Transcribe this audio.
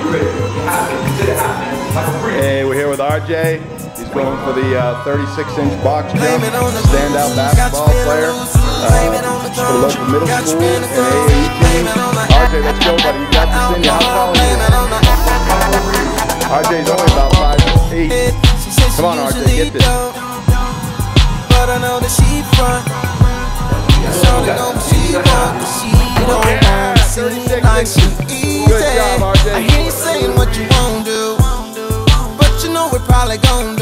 Hey, we're here with RJ. He's going for the 36-inch box jump. Standout basketball player for the local middle school and AAU team. RJ, let's go, buddy. You got this in you. How tall are you? RJ's only about 5'8". Come on, RJ, get this. But I know that she front. Shorty gon' she walk, she don't want to seem like she easy. Good job, RJ. I hear you saying what you won't do, but you know we're probably gon' do.